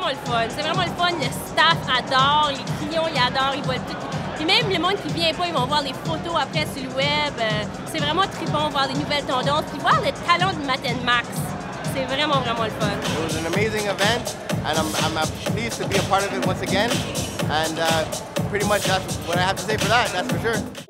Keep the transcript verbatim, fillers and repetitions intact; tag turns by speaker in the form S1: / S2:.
S1: le fun. C'est vraiment le fun. Le staff adore, les clients, ils adorent, ils voient tout. Puis même le monde qui vient pas, ils vont voir les photos après sur le web. Euh, c'est vraiment trippant, voir les nouvelles tendances, puis voir le talent de Matt and Max. C'est vraiment, vraiment le fun.
S2: It was an amazing event, and I'm, I'm uh, pleased to be a part of it once again. And uh, pretty much that's what I have to say for that, that's for sure.